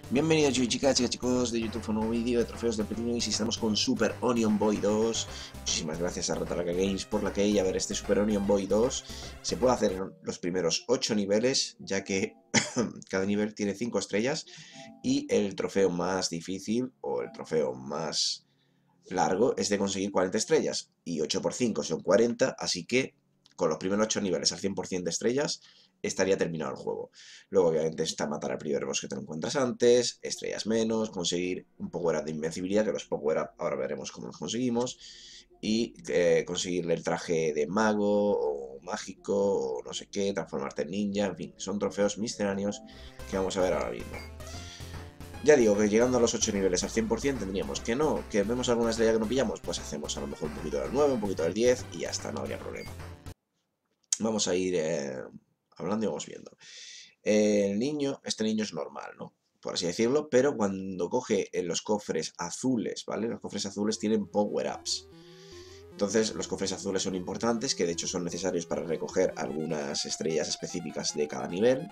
Bienvenidos chicas, chicos de YouTube a un nuevo vídeo de trofeos del pequeño y si estamos con Super Onion Boy 2. Muchísimas gracias a Rotaraca Games por la que hay. A ver, este Super Onion Boy 2 se puede hacer en los primeros 8 niveles, ya que cada nivel tiene 5 estrellas y el trofeo más difícil o el trofeo más largo es de conseguir 40 estrellas y 8 por 5 son 40, así que con los primeros 8 niveles al 100% de estrellas estaría terminado el juego. Luego obviamente está matar al primer boss que te lo encuentras antes, estrellas menos, conseguir un power-up de invencibilidad, que los power-up ahora veremos cómo los conseguimos, y conseguirle el traje de mago o mágico o no sé qué, transformarte en ninja, en fin, son trofeos misceláneos que vamos a ver ahora mismo. Ya digo que llegando a los 8 niveles al 100% tendríamos que no, que vemos alguna estrella que no pillamos, pues hacemos a lo mejor un poquito del 9, un poquito del 10 y ya está, no habría problema. Vamos a ir hablando y vamos viendo. Este niño es normal, ¿no? Por así decirlo, pero cuando coge en los cofres azules, ¿vale? Los cofres azules tienen power-ups. Entonces, los cofres azules son importantes, que de hecho son necesarios para recoger algunas estrellas específicas de cada nivel.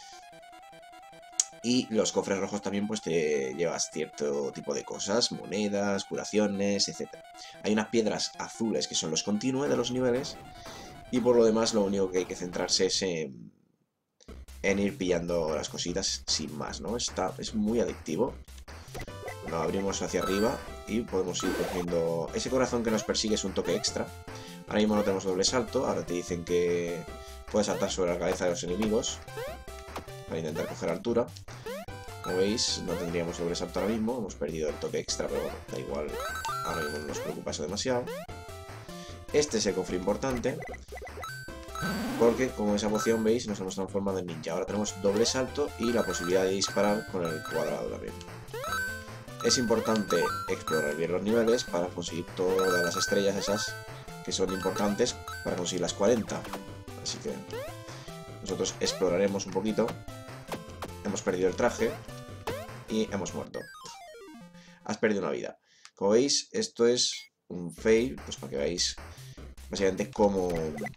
Y los cofres rojos también pues te llevas cierto tipo de cosas, monedas, curaciones, etc. Hay unas piedras azules que son los continúes de los niveles y por lo demás lo único que hay que centrarse es en ir pillando las cositas sin más, ¿no? Es muy adictivo. Lo abrimos hacia arriba y podemos ir cogiendo... Ese corazón que nos persigue es un toque extra. Ahora mismo no tenemos doble salto, ahora te dicen que puedes saltar sobre la cabeza de los enemigos para intentar coger altura. Como veis, no tendríamos doble salto ahora mismo, hemos perdido el toque extra, pero bueno, da igual, ahora mismo no nos preocupa eso demasiado. Este es el cofre importante, porque como esa poción veis, nos hemos transformado en ninja. Ahora tenemos doble salto y la posibilidad de disparar con el cuadrado también. Es importante explorar bien los niveles para conseguir todas las estrellas esas que son importantes para conseguir las 40. Así que nosotros exploraremos un poquito. Hemos perdido el traje y hemos muerto. Has perdido una vida. Como veis, esto es un fail, pues para que veáis básicamente cómo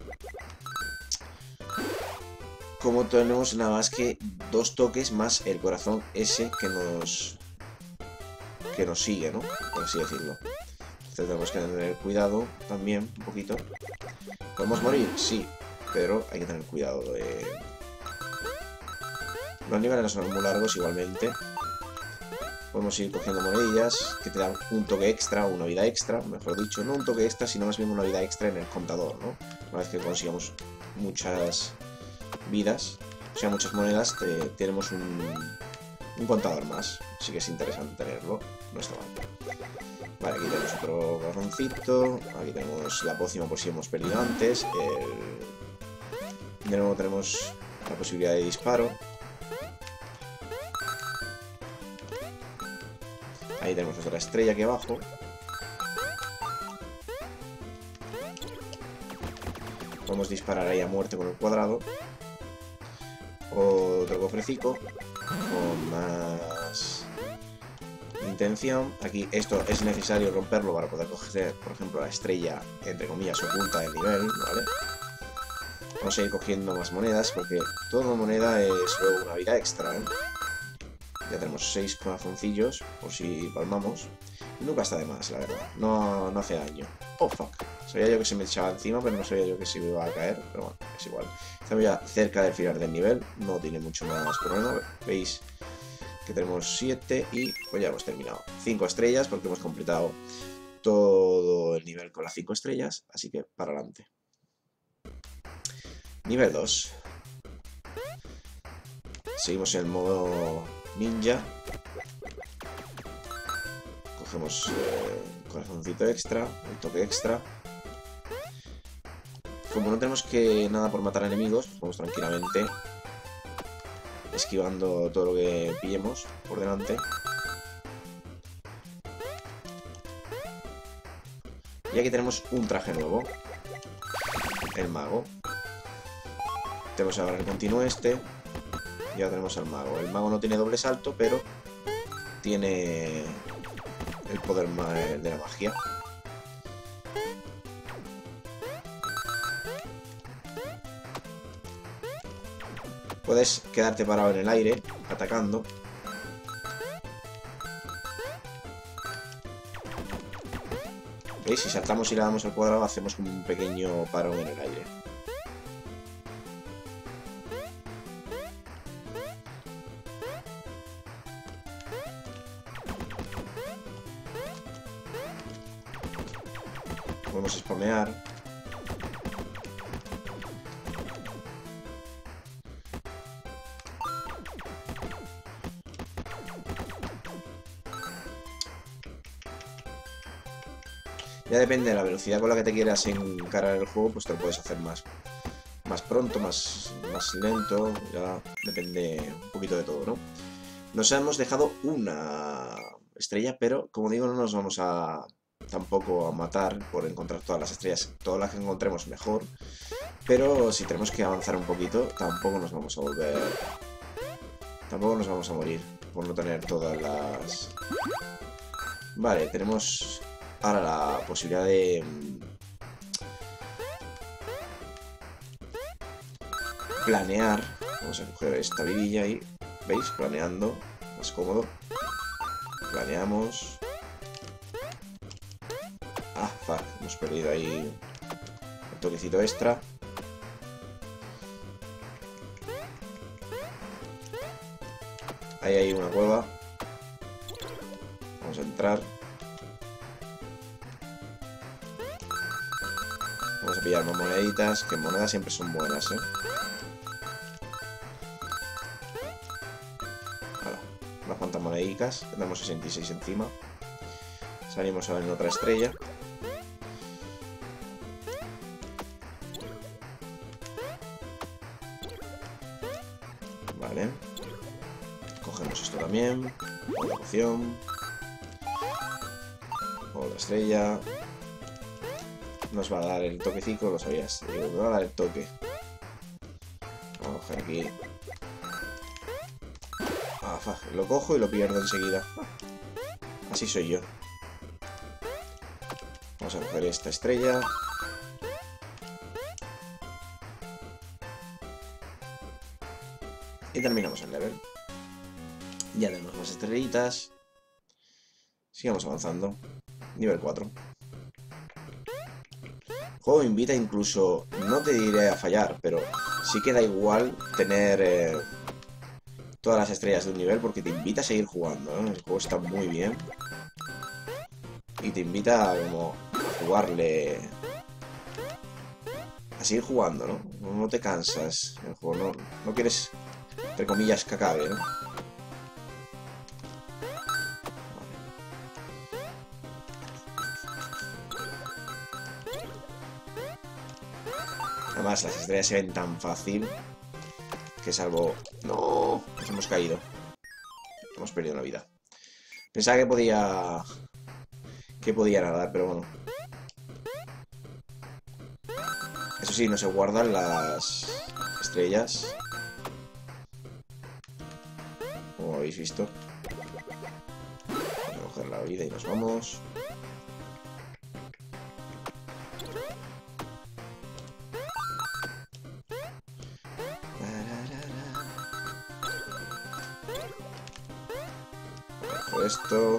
tenemos nada más que 2 toques más el corazón ese que nos sigue, ¿no? Por así decirlo. Entonces tenemos que tener cuidado también, un poquito. ¿Podemos morir? Sí, pero hay que tener cuidado de... Los niveles no son muy largos igualmente. Podemos ir cogiendo monedillas que te dan un toque extra, una vida extra, mejor dicho, no un toque extra, sino más bien una vida extra en el contador, ¿no? Una vez que consigamos muchas vidas, o sea, muchas monedas, tenemos un contador más. Así que es interesante tenerlo, no está mal. Vale, aquí tenemos otro garroncito, aquí tenemos la pócima por si hemos perdido antes, de nuevo tenemos la posibilidad de disparo. Ahí tenemos otra estrella aquí abajo. Podemos disparar ahí a muerte con el cuadrado. Otro cofrecico con más intención. Aquí esto es necesario romperlo para poder coger, por ejemplo, la estrella, entre comillas, oculta del nivel, ¿vale? Vamos a ir cogiendo más monedas porque toda moneda es luego una vida extra, ¿eh? Ya tenemos 6 corazoncillos, por si palmamos. Y nunca está de más, la verdad. No hace daño. Oh, fuck. Sabía yo que se me echaba encima, pero no sabía yo que se me iba a caer. Pero bueno, es igual. Estamos ya cerca del final del nivel. No tiene mucho más problema. Veis que tenemos 7 y pues ya hemos terminado. 5 estrellas porque hemos completado todo el nivel con las 5 estrellas. Así que para adelante. Nivel 2. Seguimos en el modo ninja. Cogemos un corazoncito extra, un toque extra. Como no tenemos que nada por matar enemigos, vamos tranquilamente esquivando todo lo que pillemos por delante. Y aquí tenemos un traje nuevo, el mago. Tenemos ahora el continuo este. Y ahora tenemos al mago. El mago no tiene doble salto, pero tiene el poder de la magia. Puedes quedarte parado en el aire, atacando. ¿Veis? Si saltamos y le damos al cuadrado, hacemos como un pequeño parón en el aire. Podemos spamear. Ya depende de la velocidad con la que te quieras encarar el juego, pues te lo puedes hacer más pronto, más lento, ya depende un poquito de todo, ¿no? Nos hemos dejado una estrella, pero como digo, no nos vamos a tampoco a matar por encontrar todas las estrellas. Todas las que encontremos mejor, pero si tenemos que avanzar un poquito, tampoco nos vamos a morir por no tener todas las... Vale, tenemos ahora la posibilidad de planear. Vamos a coger esta vidilla y, ¿veis? Planeando, más cómodo. Planeamos. Ah, fuck, hemos perdido ahí un toquecito extra. Ahí hay una cueva. Vamos a entrar. Vamos a pillar más moneditas, que monedas siempre son buenas, ¿eh? Ahora, unas cuantas moneditas. Tenemos 66 encima. Salimos ahora en otra estrella. Vale. Cogemos esto también. Otra poción. Otra estrella. Nos va a dar el toquecito, lo sabías. Me va a dar el toque. Vamos a coger aquí. Ah, fuck. Lo cojo y lo pierdo enseguida. Así soy yo. Vamos a coger esta estrella. Y terminamos el level. Ya tenemos más estrellitas. Sigamos avanzando. Nivel 4. El juego invita incluso, no te diré a fallar, pero sí que da igual tener todas las estrellas de un nivel porque te invita a seguir jugando, ¿no? El juego está muy bien. Y te invita como a jugarle... a seguir jugando, ¿no? No te cansas. El juego no quieres, entre comillas, que acabe, ¿no? Además, las estrellas se ven tan fácil que salvo... ¡No! Nos hemos caído. Hemos perdido una vida. Pensaba que podía... nadar, pero bueno. Eso sí, no se guardan las estrellas. Como habéis visto. Vamos a coger la vida y nos vamos. Esto.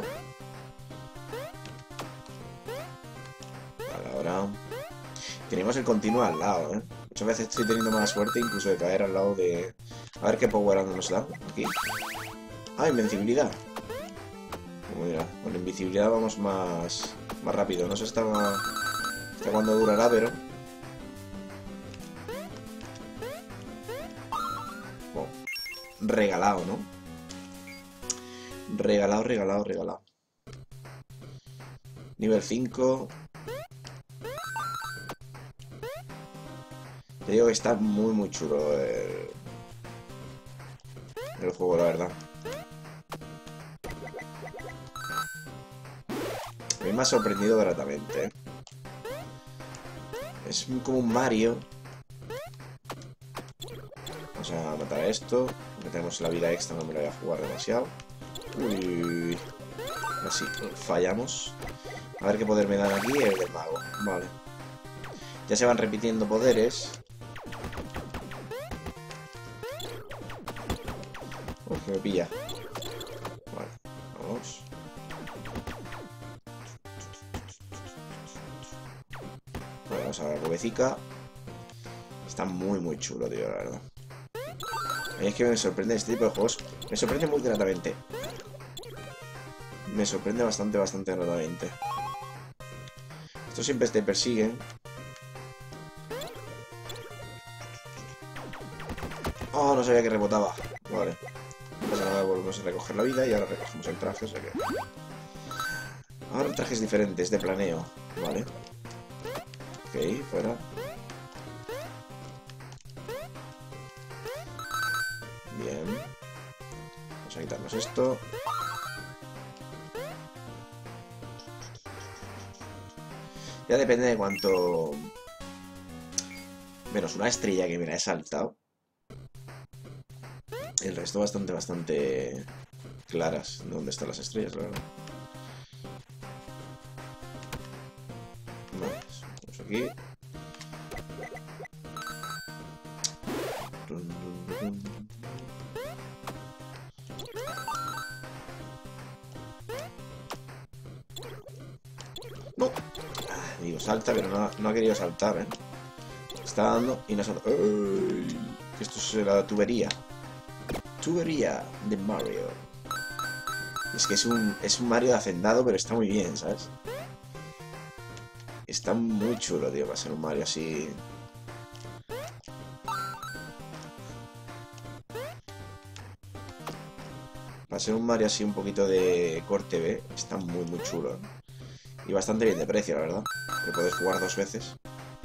Vale, ahora. Tenemos el continuo al lado, ¿eh? Muchas veces estoy teniendo mala suerte incluso de caer al lado de... A ver qué power up nos da. Aquí. Ah, invencibilidad. Pues mira, con la invencibilidad vamos más rápido. No sé hasta cuándo durará, pero... Oh. Regalado, ¿no? Regalado. Nivel 5. Te digo que está muy chulo el juego, la verdad. A mí me ha sorprendido gratamente, ¿eh? Es como un Mario. Vamos a matar a esto. Metemos la vida extra, no me la voy a jugar demasiado. Uy. Así, fallamos. A ver qué poder me dan aquí. El del mago. Vale. Ya se van repitiendo poderes. Uf, me pilla. Vale, vamos. Vamos a la cubecica. Está muy chulo, tío, la verdad. Es que me sorprende este tipo de juegos. Me sorprende muy gratamente. Me sorprende bastante gratamente. Estos siempre te persiguen. Oh, no sabía que rebotaba. Vale. No pasa nada, volvemos a recoger la vida y ahora recogemos el traje, o sea que... Ahora trajes diferentes de planeo. Vale. Ok, fuera. Bien. Vamos a quitarnos esto. Ya depende de cuánto... Menos una estrella que me la he saltado. El resto bastante claras de dónde están las estrellas, la verdad. Vale, vamos aquí. ¡No! Digo, salta, pero no ha querido saltar, ¿eh? Está dando y no salta. ¡Ey! Esto es la tubería. Tubería de Mario. Es que es un Mario de hacendado, pero está muy bien, ¿sabes? Está muy chulo, tío, para ser un Mario así. Para ser un Mario así un poquito de corte B, está muy chulo. Y bastante bien de precio, la verdad. Que puedes jugar 2 veces.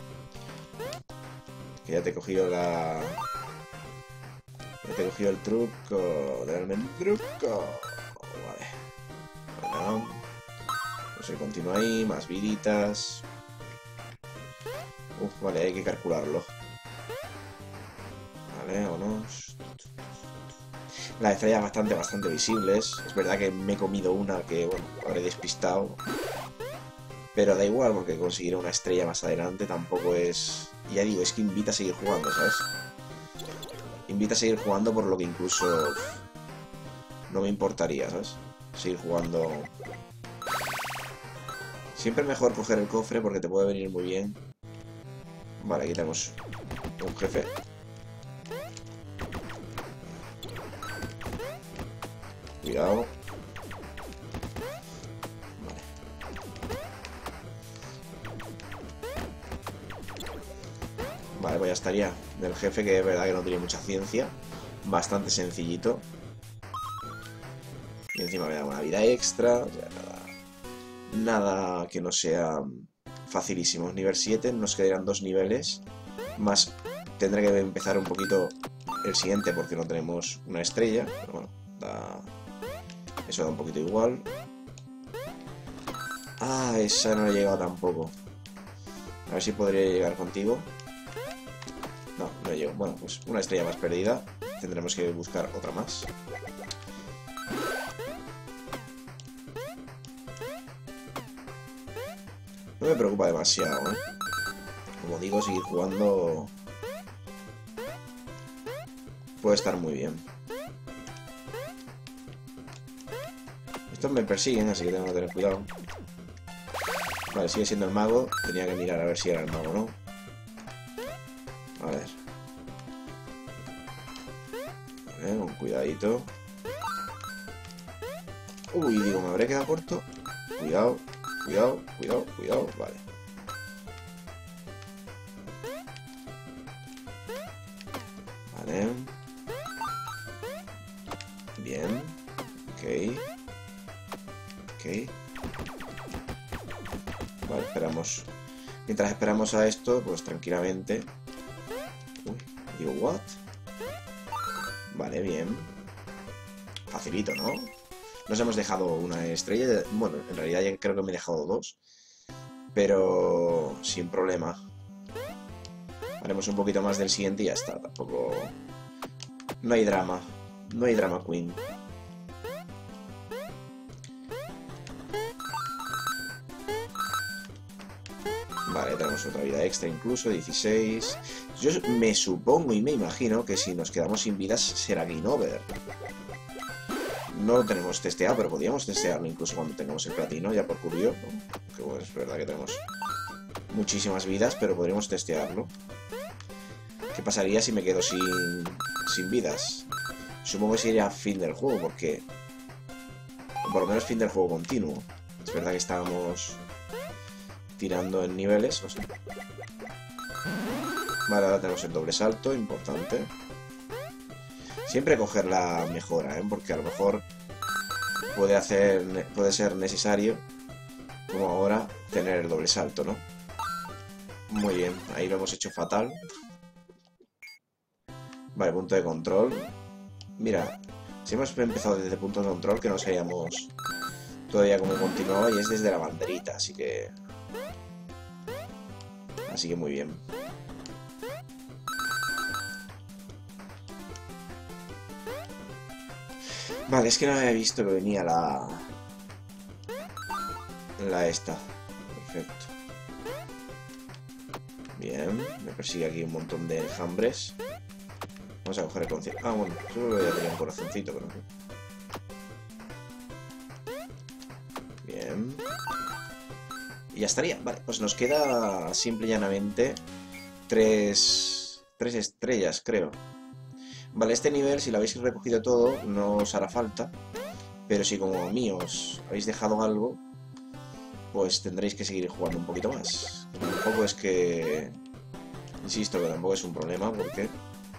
Que ya te he cogido la... Ya te he cogido el truco. Darme el truco. Vale. Bueno. Pues el continúa ahí. Más viditas. Uf, vale, hay que calcularlo. Vale, vámonos. Las estrellas bastante visibles. Es verdad que me he comido una que, bueno, habré despistado. Pero da igual, porque conseguir una estrella más adelante tampoco es... Ya digo, es que invita a seguir jugando, ¿sabes? Invita a seguir jugando, por lo que incluso... No me importaría, ¿sabes? Seguir jugando... Siempre es mejor coger el cofre porque te puede venir muy bien. Vale, aquí tenemos un jefe. Cuidado. Vale, pues ya estaría. Del jefe, que es verdad que no tiene mucha ciencia. Bastante sencillito. Y encima me da una vida extra. O sea, nada que no sea facilísimo. Nivel 7, nos quedarán 2 niveles. Más tendré que empezar un poquito el siguiente porque no tenemos una estrella. Pero bueno, eso da un poquito igual. Ah, esa no he llegado tampoco. A ver si podría llegar contigo. No, no llego. Bueno, pues una estrella más perdida. Tendremos que buscar otra más. No me preocupa demasiado, ¿eh? Como digo, seguir jugando puede estar muy bien. Estos me persiguen, así que tengo que tener cuidado. Vale, sigue siendo el mago. Tenía que mirar a ver si era el mago o no. A ver. Vale, con cuidadito. Uy, digo, me habré quedado corto. Cuidado, cuidado, cuidado, cuidado. Vale. Vale. Bien. Ok. Ok. Vale, esperamos. Mientras esperamos a esto, pues tranquilamente. Uy, digo, ¿what? Vale, bien. Facilito, ¿no? Nos hemos dejado una estrella. Bueno, en realidad ya creo que me he dejado 2. Pero sin problema. Haremos un poquito más del siguiente y ya está. Tampoco... No hay drama. No hay drama queen. Vale, tenemos otra vida extra incluso, 16. Yo me supongo y me imagino que si nos quedamos sin vidas será game over. No lo tenemos testeado, pero podríamos testearlo incluso cuando tengamos el platino, ya por curioso. Que bueno, es verdad que tenemos muchísimas vidas, pero podríamos testearlo. ¿Qué pasaría si me quedo sin vidas? Supongo que sería fin del juego, porque... O por lo menos fin del juego continuo. Es verdad que estábamos tirando en niveles, no sé. Vale, ahora tenemos el doble salto, importante. Siempre coger la mejora, porque a lo mejor puede ser necesario, como ahora, tener el doble salto, ¿no? Muy bien, ahí lo hemos hecho fatal. Vale, punto de control. Mira, si hemos empezado desde punto de control, que no sabíamos todavía cómo continuaba, y es desde la banderita, así que muy bien. Vale, es que no había visto que venía la esta. Perfecto. Bien, me persigue aquí un montón de enjambres. Vamos a coger el concierto. Ah, bueno, solo voy a tener un corazoncito, pero no. Bien. Y ya estaría. Vale, pues nos queda simple y llanamente tres estrellas, creo. Vale, este nivel, si lo habéis recogido todo, no os hará falta. Pero si como a mí os habéis dejado algo, pues tendréis que seguir jugando un poquito más. Tampoco es que... Insisto que tampoco es un problema, porque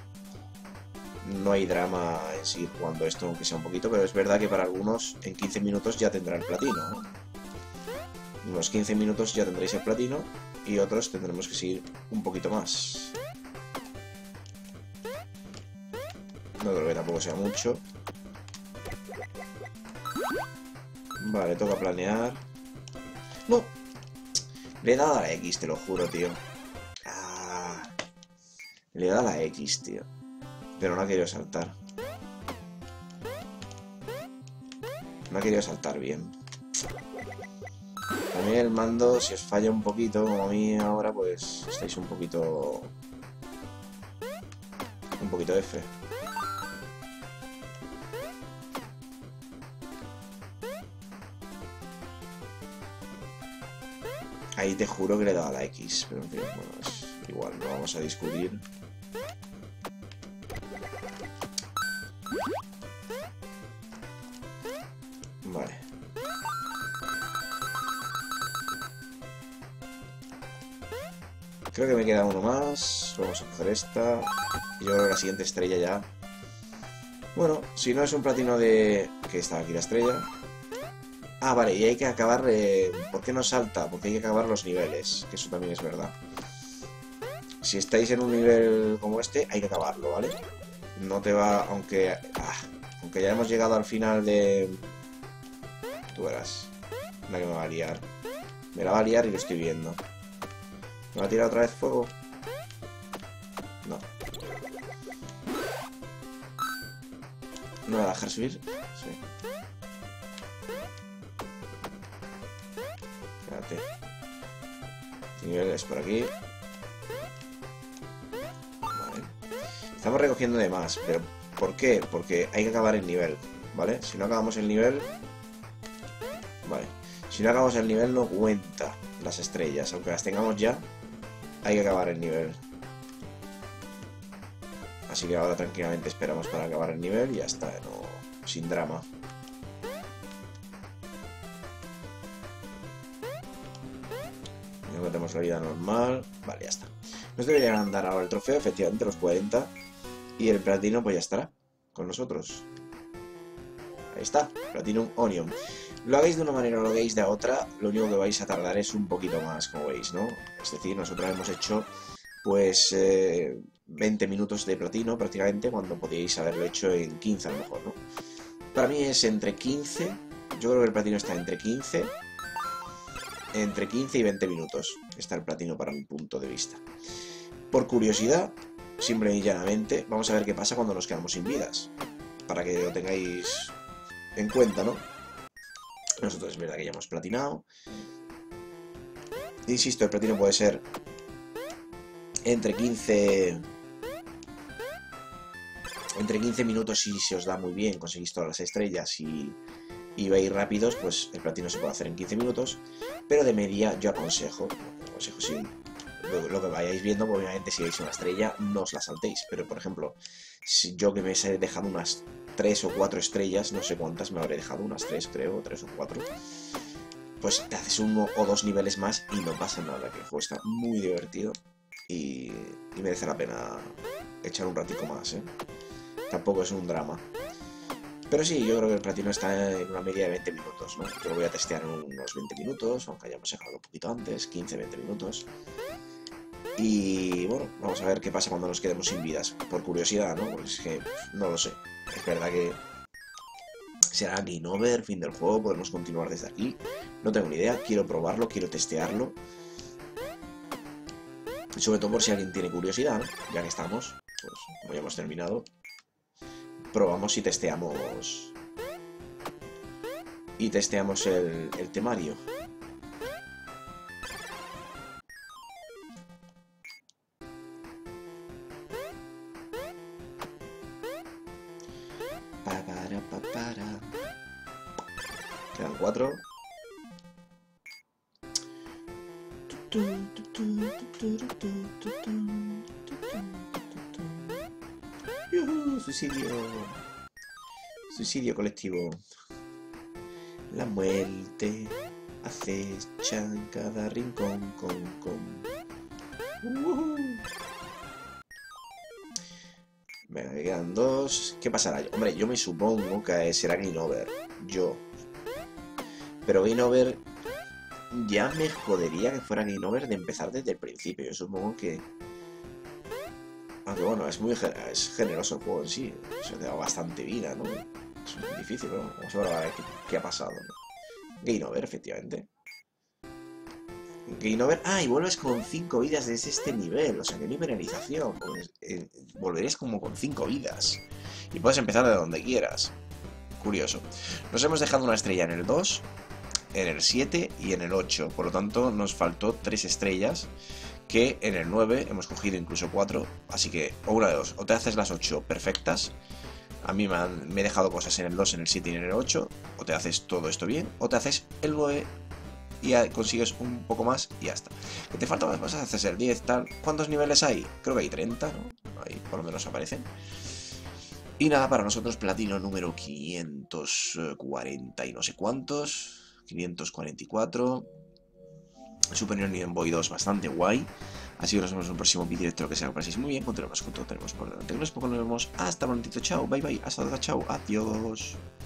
no hay drama en seguir jugando esto, aunque sea un poquito, pero es verdad que para algunos en 15 minutos ya tendrá el platino, ¿no? En unos 15 minutos ya tendréis el platino y otros tendremos que seguir un poquito más. No creo que tampoco sea mucho. Vale, toca planear. ¡No! Le he dado a la X, te lo juro, tío. Ah, le he dado a la X, tío. Pero no ha querido saltar. No ha querido saltar bien. También el mando, si os falla un poquito, como a mí ahora, pues estáis un poquito F. Ahí te juro que le he dado a la X, pero en fin, bueno, es igual, no vamos a discutir. Vale. Creo que me queda uno más. Vamos a coger esta. Y yo creo que la siguiente estrella ya. Bueno, si no es un platino de... que está aquí la estrella. Ah, vale, y hay que acabar... ¿Por qué no salta? Porque hay que acabar los niveles, que eso también es verdad. Si estáis en un nivel como este, hay que acabarlo, ¿vale? No te va... Aunque ya hemos llegado al final de... Tú verás. La que me va a liar. Me la va a liar y lo estoy viendo. ¿Me va a tirar otra vez fuego? No. ¿No me va a dejar subir? Sí. Espérate. Nivel es por aquí. Vale. Estamos recogiendo de más, pero ¿por qué? Porque hay que acabar el nivel, ¿vale? Si no acabamos el nivel... Vale. Si no acabamos el nivel no cuenta las estrellas, aunque las tengamos ya, hay que acabar el nivel. Así que ahora tranquilamente esperamos para acabar el nivel y ya está, no, sin drama. Ya metemos la vida normal. Vale, ya está. Nos deberían dar ahora el trofeo, efectivamente, los 40. Y el platino pues ya estará con nosotros. Ahí está, Platinum Onion. Lo hagáis de una manera o lo hagáis de otra, lo único que vais a tardar es un poquito más, como veis, ¿no? Es decir, nosotros hemos hecho, pues, 20 minutos de platino prácticamente, cuando podíais haberlo hecho en 15 a lo mejor, ¿no? Para mí es entre 15, yo creo que el platino está entre 15 y 20 minutos. Está el platino para mi punto de vista. Por curiosidad, simple y llanamente, vamos a ver qué pasa cuando nos quedamos sin vidas. Para que lo tengáis en cuenta, ¿no? Nosotros es verdad que ya hemos platinado. Insisto, el platino puede ser entre 15 minutos si se os da muy bien, conseguís todas las estrellas y vais rápidos, pues el platino se puede hacer en 15 minutos. Pero de media yo aconsejo, aconsejo, si lo que vayáis viendo, pues, obviamente si veis una estrella, no os la saltéis. Pero, por ejemplo, si yo que me he dejado unas 3 o 4 estrellas, no sé cuántas me habré dejado, unas 3 creo, 3 o 4, pues te haces 1 o 2 niveles más y no pasa nada, que el juego está muy divertido y merece la pena echar un ratico más, ¿eh? Tampoco es un drama. Pero sí, yo creo que el platino está en una media de 20 minutos, ¿no? Yo lo voy a testear en unos 20 minutos, aunque hayamos dejado un poquito antes, 15-20 minutos. Y bueno, vamos a ver qué pasa cuando nos quedemos sin vidas. Por curiosidad, ¿no? Porque es que no lo sé. Es verdad que será game over, fin del juego, podemos continuar desde aquí. No tengo ni idea, quiero probarlo, quiero testearlo. Y sobre todo por si alguien tiene curiosidad, ¿no? Ya que estamos, pues como ya hemos terminado, probamos y testeamos. Y testeamos el temario. Quedan 4. Suicidio. Suicidio colectivo. La muerte acecha en cada rincón con. Venga, que quedan 2. ¿Qué pasará? Hombre, yo me supongo que será game over. Yo. Pero game over ya me jodería que fuera game over de empezar desde el principio. Yo supongo que... Aunque bueno, es muy generoso el juego en sí. Se te da bastante vida, ¿no? Es muy difícil, pero vamos a ver qué ha pasado, ¿no? Game over, efectivamente. Game over. Ah, y vuelves con 5 vidas desde este nivel. O sea, que no hay penalización. Pues, volverías como con 5 vidas. Y puedes empezar de donde quieras. Curioso. Nos hemos dejado una estrella en el 2, en el 7 y en el 8. Por lo tanto, nos faltó 3 estrellas. Que en el 9 hemos cogido incluso 4. Así que, o una de dos. O te haces las 8 perfectas. A mí me he dejado cosas en el 2, en el 7 y en el 8. O te haces todo esto bien. O te haces el 9 y consigues un poco más y ya está. ¿Que te falta más? Haces el 10, tal. ¿Cuántos niveles hay? Creo que hay 30, ¿no? Ahí por lo menos aparecen. Y nada, para nosotros platino número 540 y no sé cuántos. 544. Super Union Boy 2 bastante guay. Así que nos vemos en un próximo vídeo. Espero que sea que paséis muy bien. Continuamos con todo tenemos por delante. Nos vemos. Hasta prontito. Chao. Bye bye. Hasta luego. Chao. Adiós.